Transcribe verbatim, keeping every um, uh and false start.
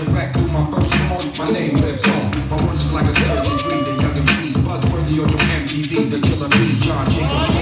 direct through my first song. My name lives on. My words is like a third degree. The young M Cs buzzworthy on your M T V. The killer bee, John Jacobs.